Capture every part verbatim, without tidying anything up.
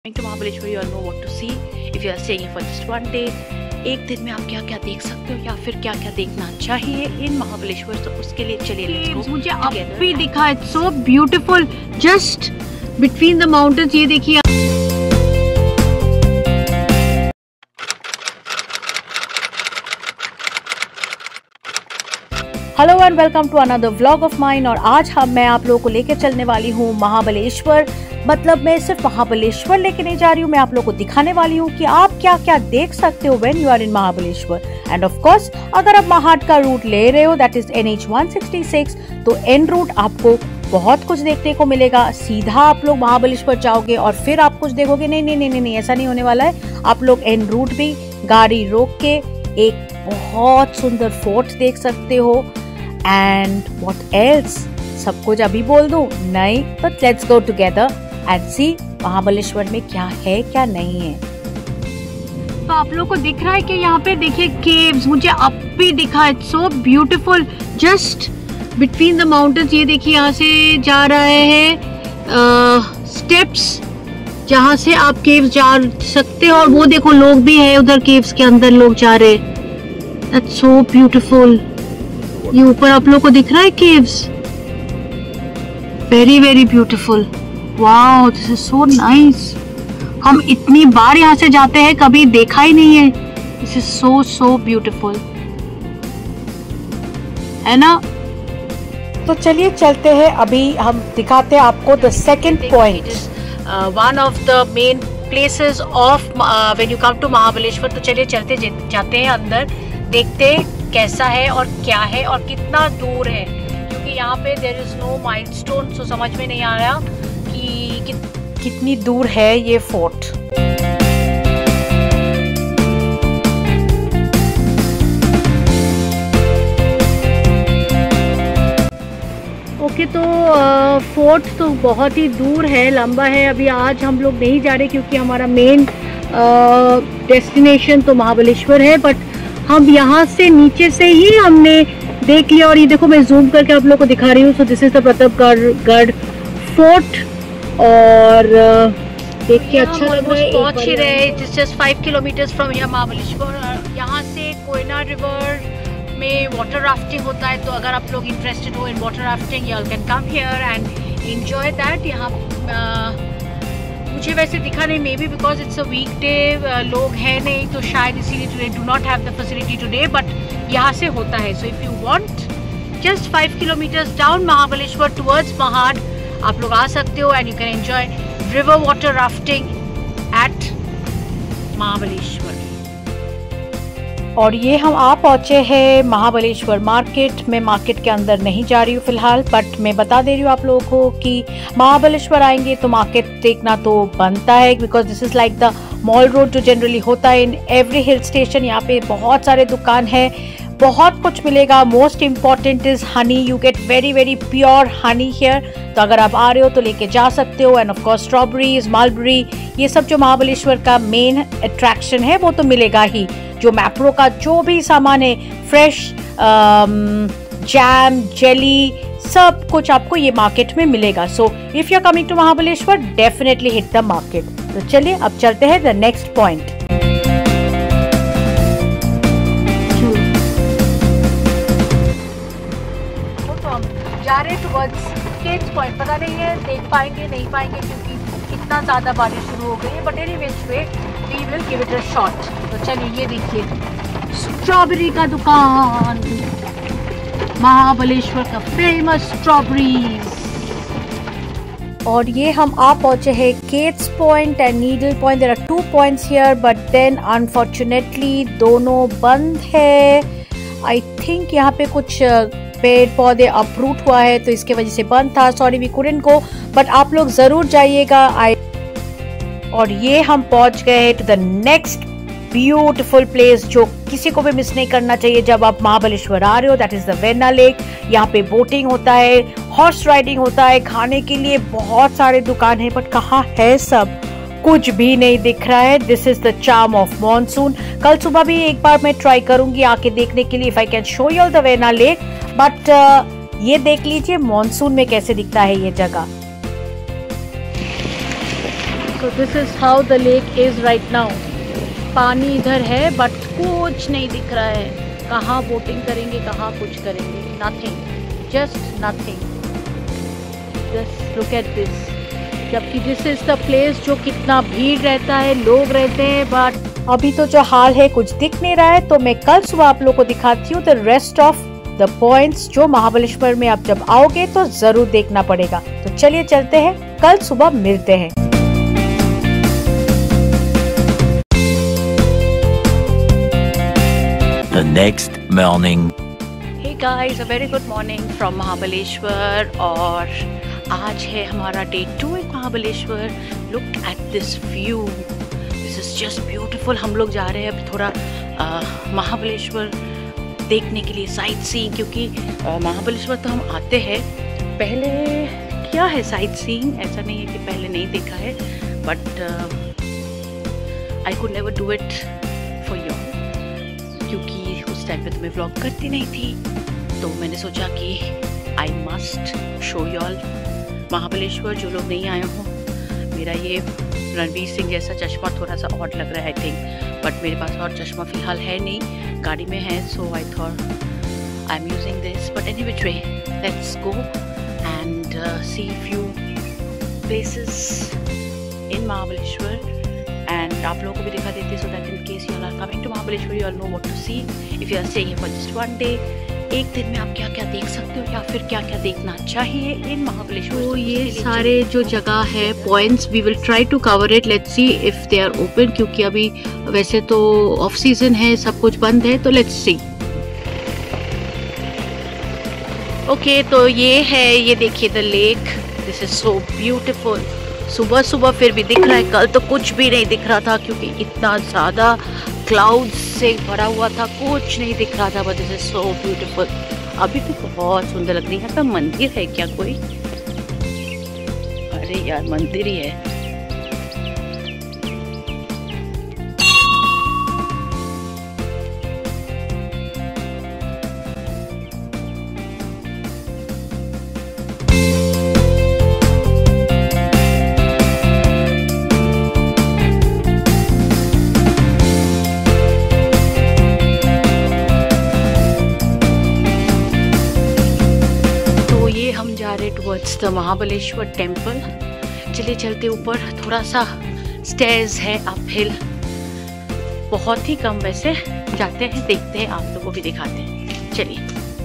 Coming to Mahabaleshwar, you all know what to see. If you are staying here for just one day, एक दिन में आप क्या क्या देख सकते हो या फिर क्या क्या देखना चाहिए इन महाबलेश्वर, तो उसके लिए चलिए लेट्स गो। मुझे अब भी दिखा, it's so beautiful just between the mountains. ये देखिए, hello and welcome to another vlog of mine. और आज हम मैं आप लोगों को लेकर चलने वाली हूँ महाबलेश्वर। मतलब मैं सिर्फ महाबलेश्वर लेके नहीं जा रही हूँ, मैं आप लोगों को दिखाने वाली हूँ कि आप क्या क्या देख सकते हो when you are in Mahabaleshwar. And of course अगर आप महाड का रूट ले रहे हो, that is N H one sixty six, तो एन रूट आपको बहुत कुछ देखने को मिलेगा। सीधा आप लोग महाबलेश्वर जाओगे और फिर आप कुछ देखोगे, नहीं नहीं नहीं नहीं, ऐसा नहीं होने वाला है। आप लोग एन रूट भी गाड़ी रोक के एक बहुत सुंदर फोर्ट देख सकते हो। एंड व्हाट एल्स, सब कुछ अभी बोल दूं? नहीं, but let's go together and see Mahabaleshwar में क्या है क्या नहीं है। तो आप लोगों को दिख रहा है कि यहाँ पे देखिए केव्स, मुझे अब भी दिखा, it's so beautiful just between the mountains. ये देखिए, यहाँ से जा रहे हैं स्टेप्स जहाँ से आप केव्स जा सकते हो। और वो देखो लोग भी है उधर, केव्स के अंदर लोग जा रहे हैं। That's so beautiful. ये ऊपर आप लोगों को दिख रहा है caves, very very beautiful. Wow, this is so nice. हम इतनी बार यहाँ से जाते हैं, कभी देखा ही नहीं है। This is so so beautiful, है ना? तो चलिए चलते हैं, अभी हम दिखाते हैं आपको the second point, one of the main places of when you come to Mahabaleshwar. तो चलिए चलते जाते हैं अंदर, देखते हैं कैसा है और क्या है और कितना दूर है, क्योंकि यहाँ पे there is no milestone, so समझ में नहीं आ रहा कि कि कितनी दूर है ये फोर्ट। ओके, तो फोर्ट तो बहुत ही दूर है, लंबा है। अभी आज हम लोग नहीं जा रहे क्योंकि हमारा मेन डेस्टिनेशन तो महाबलेश्वर है, बट हम यहाँ से नीचे से ही हमने देख लिया। और ये देखो, मैं जूम करके आप लोगों को दिखा रही हूँ। So this is the Pratapgarh fort, और देख के अच्छा लग रहा है। पहुंच ही रहे, just five kilometres from here Mahabaleshwar. यहाँ से कोयना रिवर में वाटर राफ्टिंग होता है, तो अगर आप लोग इंटरेस्टेड हो in water rafting, you can come here and enjoy that. यहाँ मुझे वैसे दिखा नहीं, maybe because it's a weekday, लोग हैं नहीं, तो शायद इसीलिए today do not have the facility today, but यहाँ से होता है। So if you want just five kilometres down Mahabaleshwar towards Mahad, आप लोग आ सकते हो and you can enjoy river water rafting at Mahabaleshwar. और ये हम आ पहुँचे हैं महाबलेश्वर मार्केट में। मार्केट के अंदर नहीं जा रही हूँ फिलहाल, बट मैं बता दे रही हूँ आप लोगों को कि महाबलेश्वर आएंगे तो मार्केट देखना तो बनता है, because this is like the mall road जो जनरली होता है इन एवरी हिल स्टेशन। यहाँ पे बहुत सारे दुकान है, बहुत कुछ मिलेगा। Most important is honey, you get very very pure honey here. तो अगर आप आ रहे हो तो लेके जा सकते हो। And of course strawberries, mulberry, ये सब जो महाबलेश्वर का मेन अट्रैक्शन है वो तो मिलेगा ही। जो मैप्रो का जो भी सामान है, फ्रेश जैम, जेली, सब कुछ आपको ये मार्केट में मिलेगा। So if you are coming to Mahabaleshwar, definitely hit the market. तो चलिए अब चलते हैं द नेक्स्ट पॉइंट। तो हम जा रहे टुवर्ड्स केट्स पॉइंट, पता नहीं है देख पाएंगे नहीं पाएंगे क्योंकि इतना ज्यादा बारिश शुरू हो गई है, but any which way we will give it a shot. तो चलिए, ये देखिए स्ट्रॉबेरी का दुकान, महाबलेश्वर का फेमस स्ट्रॉबेरीज। और ये हम आ पहुंचे हैं Kate's point and needle point. There are two points here, but then unfortunately दोनों बंद है। आई थिंक यहाँ पे कुछ पेड़ पौधे अपरूट हुआ है, तो इसके वजह से बंद था। Sorry we couldn't go, but आप लोग जरूर जाइएगा। आई और ये हम पहुंच गए to the next beautiful place जो किसी को भी मिस नहीं करना चाहिए जब आप महाबलेश्वर आ रहे हो। That is the Venna lake. यहाँ पे बोटिंग होता है, हॉर्स राइडिंग होता है, खाने के लिए बहुत सारे दुकान है, बट कहाँ है सब? कुछ भी नहीं दिख रहा है। This is the charm of monsoon. कल सुबह भी एक बार मैं ट्राई करूंगी आके देखने के लिए, if I can show you the Venna lake. But ये देख लीजिए मॉनसून में कैसे दिखता है ये जगह। So this is how the lake is right now. पानी इधर है बट कुछ नहीं दिख रहा है। कहाँ बोटिंग करेंगे, कहाँ कुछ करेंगे, nothing, just nothing. Just look at this. जबकि दिस इज द प्लेस जो कितना भीड़ रहता है, लोग रहते हैं, बट अभी तो जो हाल है कुछ दिख नहीं रहा है। तो मैं कल सुबह आप लोग को दिखाती हूँ the rest of the points जो महाबलेश्वर में आप जब आओगे तो जरूर देखना पड़ेगा। तो चलिए चलते हैं, कल सुबह मिलते हैं। The next morning. Hey guys, a very good morning from Mahabaleshwar. और आज है हमारा day two in Mahabaleshwar. Look at this view, this is just beautiful. हम लोग जा रहे हैं अभी थोड़ा महाबलेश्वर देखने के लिए, साइट सीइंग, क्योंकि महाबलेश्वर तो हम आते हैं, पहले किया है साइट सीइंग, ऐसा नहीं है कि पहले नहीं देखा है, but I could never do it for you, क्योंकि उस टाइम पे तो मैं व्लॉग करती नहीं थी। तो मैंने सोचा कि I must show you all Mahabaleshwar. जो लोग नहीं आए हों, मेरा ये रणवीर सिंह जैसा चश्मा थोड़ा सा ऑड लग रहा है आई थिंक, बट मेरे पास और चश्मा फ़िलहाल है नहीं, गाड़ी में है, so I thought I am using this. But any which way, let's go and see few places in Mahabaleshwar. And आप लोगों को भी दिखा देते so that in case you are coming to Mahabaleshwar you all know what to see. If you are staying for just one day, एक दिन में आप क्या क्या देख सकते हो या फिर क्या क्या देखना चाहिए इन महाबलेश्वर। तो ये सारे जो जगह है points, we will try to cover it, let's see if they are open, क्योंकि अभी वैसे तो ऑफ सीजन है, सब कुछ बंद है, तो लेट्स सी। ओके, तो ये है, ये देखिए the lake, this is so beautiful. सुबह सुबह फिर भी दिख रहा है, कल तो कुछ भी नहीं दिख रहा था क्योंकि इतना ज़्यादा क्लाउड्स से भरा हुआ था, कुछ नहीं दिख रहा था, but this is so beautiful. अभी तो बहुत सुंदर लग रही है। तो मंदिर है क्या कोई? अरे यार, मंदिर ही है। Towards the Mahabaleshwar temple. चलिए चलते ऊपर, थोड़ा सा स्टेयर्स है अप हिल, बहुत ही कम वैसे, जाते हैं, देखते हैं, आप लोगों को भी दिखाते हैं। चलिए,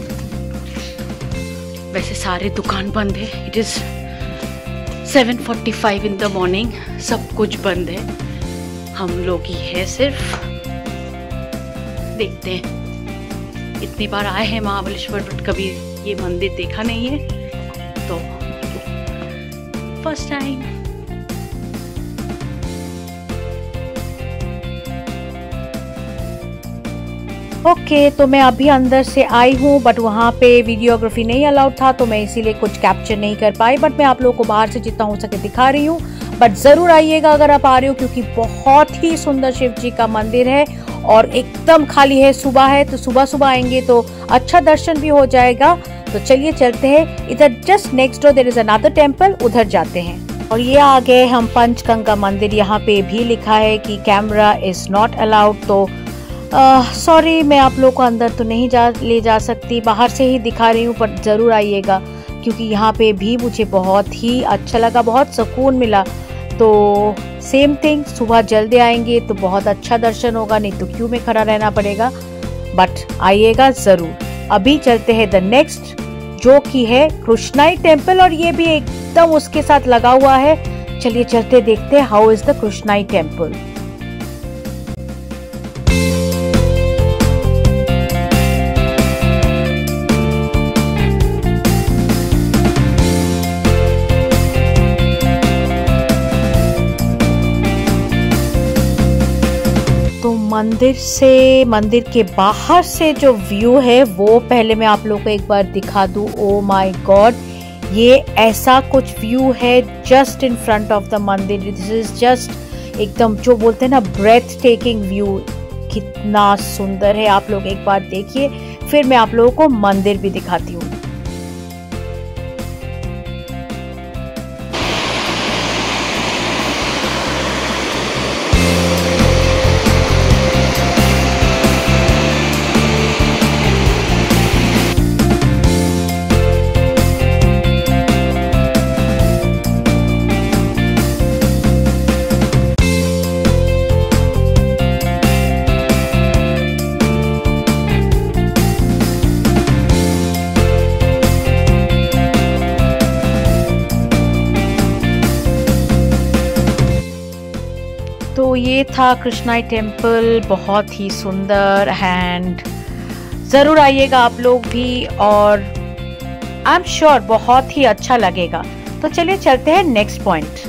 वैसे सारे दुकान बंद है, it is seven forty five in the morning, सब कुछ बंद है, हम लोग ही है सिर्फ। देखते हैं, इतनी बार आए हैं महाबलेश्वर बट कभी ये मंदिर देखा नहीं है, तो फर्स्ट टाइम। ओके okay, तो मैं अभी अंदर से आई हूँ, बट वहाँ पे वीडियोग्राफी नहीं अलाउड था, तो मैं इसीलिए कुछ कैप्चर नहीं कर पाई, बट मैं आप लोगों को बाहर से जितना हो सके दिखा रही हूँ। बट ज़रूर आइएगा अगर आप आ रहे हो, क्योंकि बहुत ही सुंदर शिव जी का मंदिर है और एकदम खाली है। सुबह है तो सुबह सुबह आएंगे तो अच्छा दर्शन भी हो जाएगा। तो चलिए चलते हैं, इधर just next door there is another temple, उधर जाते हैं। और ये आ गए हम पंचगंगा मंदिर। यहाँ पे भी लिखा है कि कैमरा इज नॉट अलाउड, तो सॉरी मैं आप लोगों को अंदर तो नहीं जा ले जा सकती, बाहर से ही दिखा रही हूँ, पर ज़रूर आइएगा क्योंकि यहाँ पे भी मुझे बहुत ही अच्छा लगा, बहुत सुकून मिला। तो सेम थिंग, सुबह जल्दी आएंगे तो बहुत अच्छा दर्शन होगा, नहीं तो क्यू में खड़ा रहना पड़ेगा, बट आइएगा ज़रूर। अभी चलते हैं द नेक्स्ट, जो कि है कृष्णाई टेम्पल, और ये भी एकदम उसके साथ लगा हुआ है। चलिए चलते देखते हैं how is the Krishnai temple. तो मंदिर से, मंदिर के बाहर से जो व्यू है वो पहले मैं आप लोगों को एक बार दिखा दूं। ओ माय गॉड, ये ऐसा कुछ व्यू है just in front of the mandir. This is just एकदम जो बोलते हैं ना ब्रेथ टेकिंग व्यू, कितना सुंदर है। आप लोग एक बार देखिए, फिर मैं आप लोगों को मंदिर भी दिखाती हूँ। तो ये था कृष्णाई टेम्पल, बहुत ही सुंदर, एंड ज़रूर आइएगा आप लोग भी, और आई एम श्योर बहुत ही अच्छा लगेगा। तो चलिए चलते हैं नेक्स्ट पॉइंट।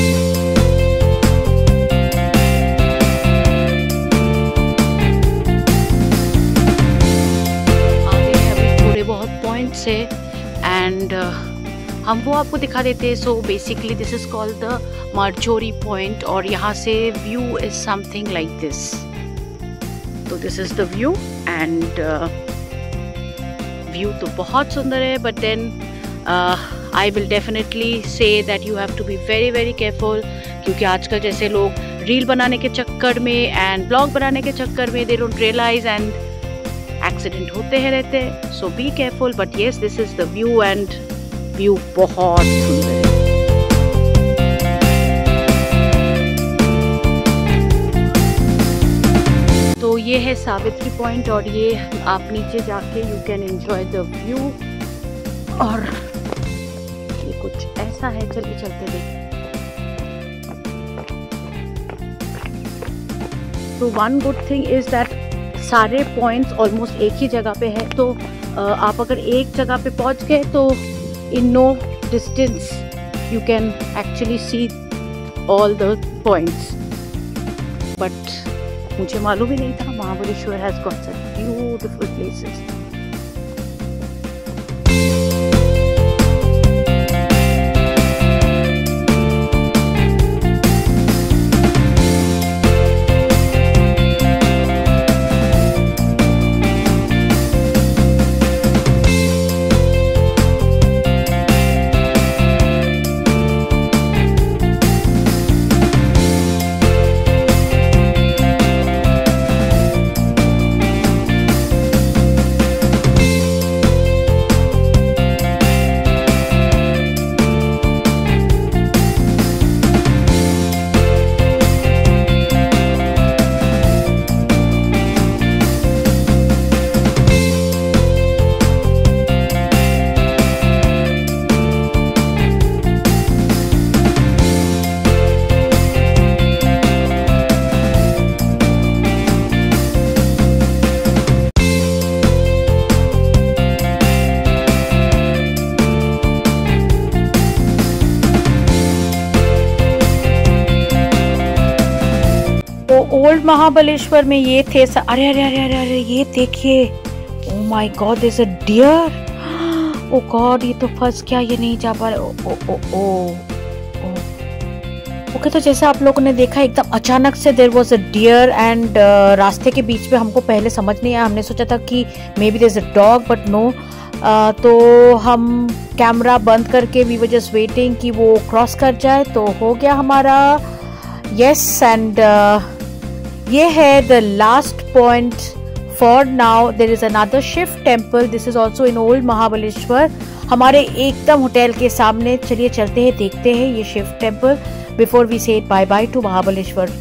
आगे अभी थोड़े बहुत पॉइंट्स है एंड हम वो आपको दिखा देते हैं। So basically this is called the Marjorie point, और यहाँ से view is something like this. तो this is the view, and view तो बहुत सुंदर है, but then I will definitely say that you have to be very very careful, क्योंकि आजकल जैसे लोग रील बनाने के चक्कर में एंड ब्लॉग बनाने के चक्कर में they don't realise and accident होते हैं रहते हैं। So be careful, but yes this is the view, and view बहुत सुंदर है। तो ये है सावित्री पॉइंट, और ये आप नीचे जाके you can enjoy the view, और ये कुछ ऐसा है। चलिए चलते देख। तो one good thing is that सारे पॉइंट्स ऑलमोस्ट एक ही जगह पे है, तो आप अगर एक जगह पे पहुंच गए तो in no distance you can actually see all the points, but मुझे मालूम ही नहीं था Mahabaleshwar has got such beautiful places. Old Mahabaleshwar में ये थे। अरे अरे अरे अरे अरे ये देखिए, oh my God there is a deer. Oh God, ये तो फंस गया, ये नहीं जा पा रहा। ओ ओ ओ ओके, तो जैसा आप लोगों ने देखा एकदम अचानक से there was a deer, and रास्ते के बीच में हमको पहले समझ नहीं आया। हमने सोचा था कि maybe there is a dog, but no. तो हम कैमरा बंद करके वी वर जस्ट वेटिंग कि वो क्रॉस कर जाए, तो हो गया हमारा यस। एंड ये है the last point for now. There is another Shiv temple, this is also in old Mahabaleshwar, हमारे एकदम होटल के सामने। चलिए चलते हैं, देखते हैं ये Shiv temple before we say bye bye to Mahabaleshwar.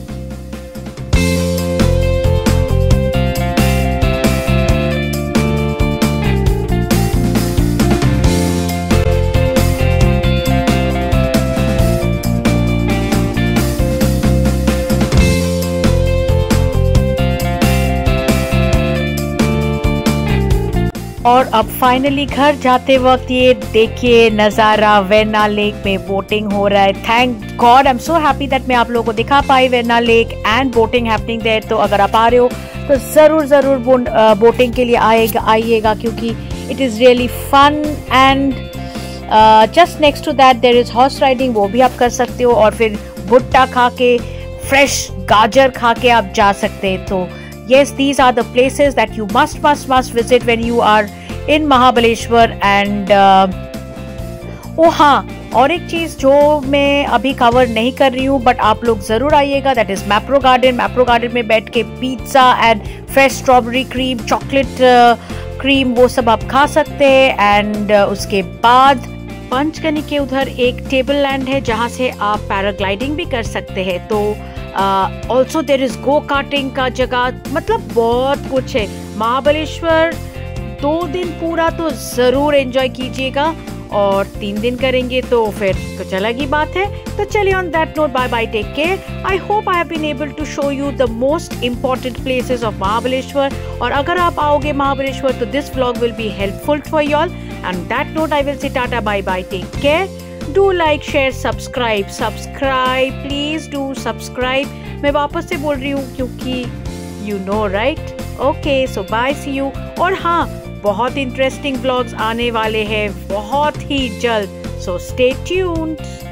और अब फाइनली घर जाते वक्त ये देखिए नज़ारा, वेरना लेक में बोटिंग हो रहा है। Thank God, I am so happy that मैं आप लोगों को दिखा पाई Venna lake and boating happening there. तो अगर आप आ रहे हो तो ज़रूर ज़रूर बोटिंग के लिए आएगा आइएगा, क्योंकि it is really fun. And just next to that there is horse riding, वो भी आप कर सकते हो, और फिर भुट्टा खा के, फ्रेश गाजर खा के आप जा सकते हैं। तो yes, these are the places that you must must must visit when you are in Mahabaleshwar. And uh, oh हाँ, और एक चीज़ जो मैं अभी कवर नहीं कर रही हूँ बट आप लोग ज़रूर आइएगा, that is Mapro garden. Mapro garden में बैठ के pizza and fresh strawberry cream, chocolate cream, वो सब आप खा सकते हैं। एंड uh, उसके बाद पंचगनी के उधर एक टेबल लैंड है जहाँ से आप पैराग्लाइडिंग भी कर सकते हैं। तो also there is go karting का जगह, मतलब बहुत कुछ है। महाबलेश्वर दो दिन पूरा तो ज़रूर एंजॉय कीजिएगा। और तीन दिन करेंगे तो फिर कुछ अलग ही बात है। तो चलिए on that note bye bye, take care. I hope I have been able to show you the most important places of Mahabaleshwar, और अगर आप आओगे महाबलेश्वर तो this vlog will be helpful for you all. And that note I will say tata bye bye, take care. Do like share subscribe subscribe please do subscribe. मैं वापस से बोल रही हूँ क्योंकि you know right. Okay so bye, see you. और हाँ, बहुत इंटरेस्टिंग व्लॉग्स आने वाले हैं बहुत ही जल्द, सो स्टे ट्यून्ड।